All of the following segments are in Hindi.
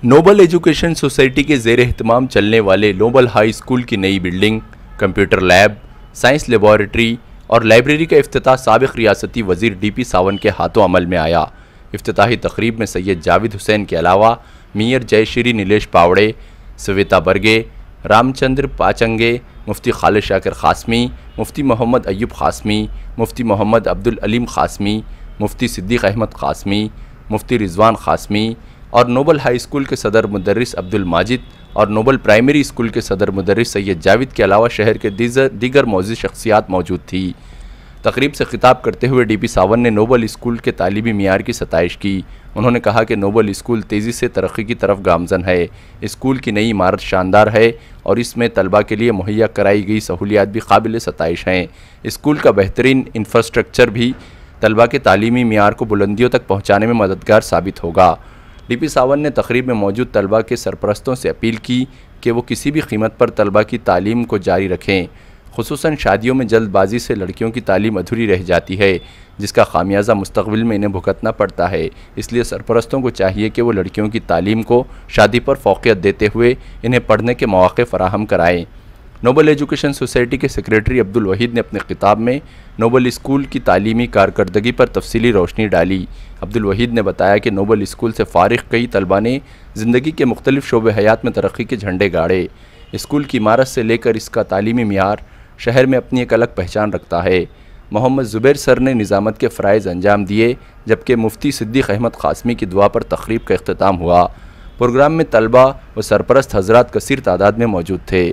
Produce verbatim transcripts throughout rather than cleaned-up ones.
नोबल एजुकेशन सोसाइटी के ज़ेर एहतमाम चलने वाले नोबल हाई स्कूल की नई building, computer lab, science laboratory और लाइब्रेरी का इफ्तिताह साबिक़ रियासती वज़ीर डी पी सावन के हाथों अमल में आया। इफ्तिताही तकरीब में सैयद जावेद हुसैन के अलावा मेयर जयश्री नीलेश पावड़े, सविता बरगे, रामचंद्र पाचंगे, मुफ्ती खालिद शाकिर खासमी, मुफ्ती मोहम्मद अय्यूब खासमी, मुफ्ती मोहम्मद अब्दुल अलीम खासमी, मुफ्ती सिद्दीक़ अहमद खासमी, मुफ्ती रिजवान खासमी और नोबल हाई स्कूल के सदर मुदर्रिस अब्दुल माजिद और नोबल प्राइमरी स्कूल के सदर मुदर्रिस सैयद जावेद के अलावा शहर के दीगर मौजूद शख्सियात मौजूद थी। तकरीब से खिताब करते हुए डी पी सावन ने नोबल स्कूल के तालीमी मियार की सताइश की। उन्होंने कहा कि नोबल स्कूल तेज़ी से तरक्की की तरफ गामजन है। स्कूल की नई इमारत शानदार है और इसमें तलबा के लिए मुहैया कराई गई सहूलियात भी काबिल सताइश हैं। स्कूल का बेहतरीन इंफ्रास्ट्रक्चर भी तलबा के तालीमी मियार को बुलंदियों तक पहुँचाने में मददगार साबित होगा। डी पी सावन ने तकरीब में मौजूद तलबा के सरपरस्तों से अपील की कि वो किसी भी कीमत पर तलबा की तालीम को जारी रखें। खुसूसन शादियों में जल्दबाजी से लड़कियों की तालीम अधूरी रह जाती है, जिसका खामियाजा मुस्तकबिल में इन्हें भुगतना पड़ता है। इसलिए सरपरस्तों को चाहिए कि वो लड़कियों की तालीम को शादी पर फ़ौक़ियत देते हुए इन्हें पढ़ने के मौक़े फ़राहम कराएँ। नोबल एजुकेशन सोसाइटी के सेक्रेटरी अब्दुल वहीद ने अपने खिताब में नोबल स्कूल की तालीमी कारकर्दगी पर तफसीली रोशनी डाली। अब्दुल वहीद ने बताया कि नोबल स्कूल से फ़ारिग कई तलबा ने ज़िंदगी के मुख्तलिफ़ शोबे हयात में तरक्की के झंडे गाड़े। स्कूल की इमारत से लेकर इसका तालीमी मियार शहर में अपनी एक अलग पहचान रखता है। मोहम्मद ज़ुबैर सर ने निज़ामत के फ़राइज़ अंजाम दिए, जबकि मुफ्ती सिद्दीक़ अहमद खासमी की दुआ पर तक़रीब का इख्तिताम हुआ। प्रोग्राम में तलबा व सरपरस्त हज़रात कसीर तादाद में मौजूद थे।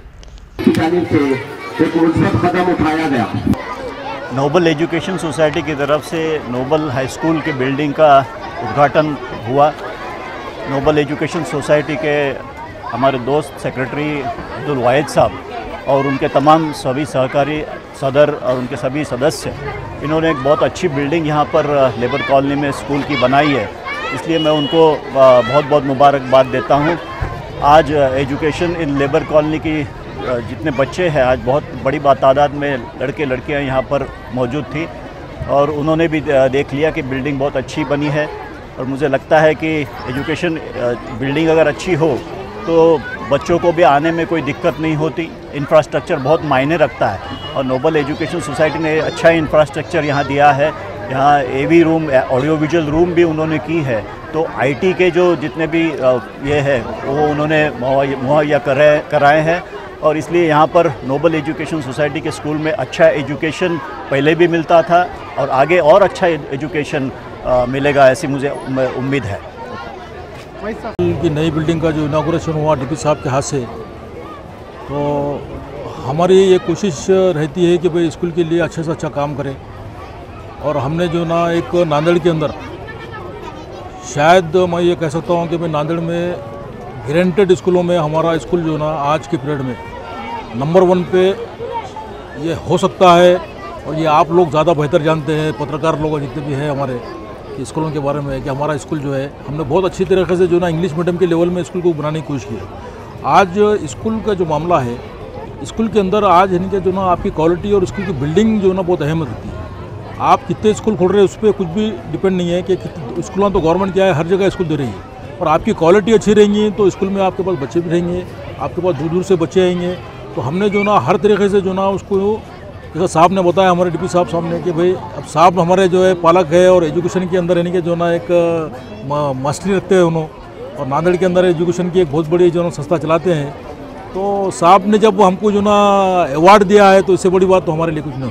नोबल एजुकेशन सोसाइटी की तरफ से नोबल हाई स्कूल की बिल्डिंग का उद्घाटन हुआ। नोबल एजुकेशन सोसाइटी के हमारे दोस्त सेक्रेटरी अब्दुल वाहिद साहब और उनके तमाम सभी सहकारी सदर और उनके सभी सदस्य, इन्होंने एक बहुत अच्छी बिल्डिंग यहाँ पर लेबर कॉलोनी में स्कूल की बनाई है, इसलिए मैं उनको बहुत बहुत मुबारकबाद देता हूँ। आज एजुकेशन इन लेबर कॉलोनी की जितने बच्चे हैं, आज बहुत बड़ी तादाद में लड़के लड़कियां यहाँ पर मौजूद थी और उन्होंने भी देख लिया कि बिल्डिंग बहुत अच्छी बनी है। और मुझे लगता है कि एजुकेशन बिल्डिंग अगर अच्छी हो तो बच्चों को भी आने में कोई दिक्कत नहीं होती। इंफ्रास्ट्रक्चर बहुत मायने रखता है और नोबल एजुकेशन सोसाइटी ने अच्छा इंफ्रास्ट्रक्चर यहाँ दिया है। यहाँ AV room, audio visual room भी उन्होंने की है, तो आईटी के जो जितने भी ये है वो उन्होंने मुहैया कराए कराए हैं और इसलिए यहाँ पर नोबल एजुकेशन सोसाइटी के स्कूल में अच्छा एजुकेशन पहले भी मिलता था और आगे और अच्छा एजुकेशन मिलेगा, ऐसी मुझे उम्मीद है। की नई बिल्डिंग का जो इनागोरेशन हुआ डी पी साहब के हाथ से, तो हमारी ये कोशिश रहती है कि भाई स्कूल के लिए अच्छे से अच्छा काम करें। और हमने जो ना एक नांदेड़ के अंदर, शायद मैं ये कह सकता हूँ कि भाई नांदेड़ में ग्रेंटेड स्कूलों में हमारा स्कूल जो ना आज के पीरियड में नंबर वन पे ये हो सकता है। और ये आप लोग ज़्यादा बेहतर जानते हैं, पत्रकार लोग जितने भी हैं हमारे, कि स्कूलों के बारे में, कि हमारा स्कूल जो है हमने बहुत अच्छी तरीके से जो ना इंग्लिश मीडियम के लेवल में स्कूल को बनाने की कोशिश की है। आज स्कूल का जो मामला है, स्कूल के अंदर आज यानी कि जो ना आपकी क्वालिटी और स्कूल की बिल्डिंग जो ना बहुत अहमियत होती है। आप कितने स्कूल खोल रहे हैं उस पर कुछ भी डिपेंड नहीं है कि स्कूलों तो गवर्नमेंट क्या है, हर जगह स्कूल दे रही है, और आपकी क्वालिटी अच्छी रहेंगी तो स्कूल में आपके पास बच्चे भी रहेंगे, आपके पास दूर दूर से बच्चे आएंगे। तो हमने जो ना हर तरीके से जो ना उसको, जैसा साहब ने बताया हमारे डी पी साहब सामने कि भाई अब साहब हमारे जो है पालक है और एजुकेशन के अंदर यानी कि जो ना एक मास्टरी रखते हैं उन्होंने, और नांदेड़ के अंदर एजुकेशन की एक बहुत बड़ी जो ना संस्था चलाते हैं। तो साहब ने जब हमको जो ना अवार्ड दिया है तो इससे बड़ी बात तो हमारे लिए कुछ नहीं हो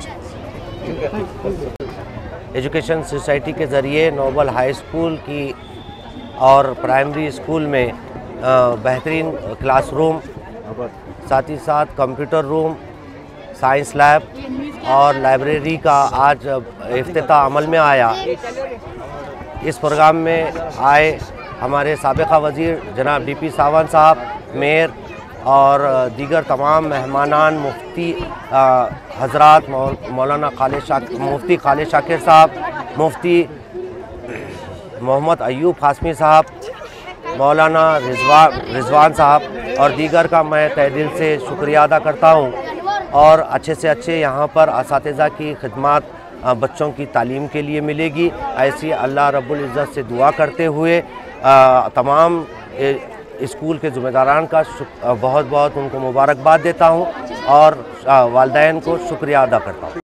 सकती। एजुकेशन सोसाइटी के ज़रिए नोबल हाई स्कूल की और प्राइमरी स्कूल में बेहतरीन क्लासरूम, साथ ही साथ कंप्यूटर रूम, साइंस लैब और लाइब्रेरी का आज इफ्तिताह अमल में आया। इस प्रोग्राम में आए हमारे साबिक़ा वज़ीर जनाब डी पी सावन साहब, मेयर और दीगर तमाम मेहमानान, मुफ्ती हज़रात, मौलाना खालिद शाकिर, मुफ्ती खालिद शाकिर साहब, मुफ्ती मोहम्मद अय्यूब खासमी साहब, मौलाना रिजवान रिजवान साहब और दीगर का मैं तहे दिल से शुक्रिया अदा करता हूँ। और अच्छे से अच्छे यहाँ पर असातिज़ा की खिदमत बच्चों की तालीम के लिए मिलेगी, ऐसी अल्लाह रब्बुल इज़्ज़त से दुआ करते हुए तमाम स्कूल के ज़िम्मेदारान का बहुत बहुत उनको मुबारकबाद देता हूँ और वालिदैन को शुक्रिया अदा करता हूँ।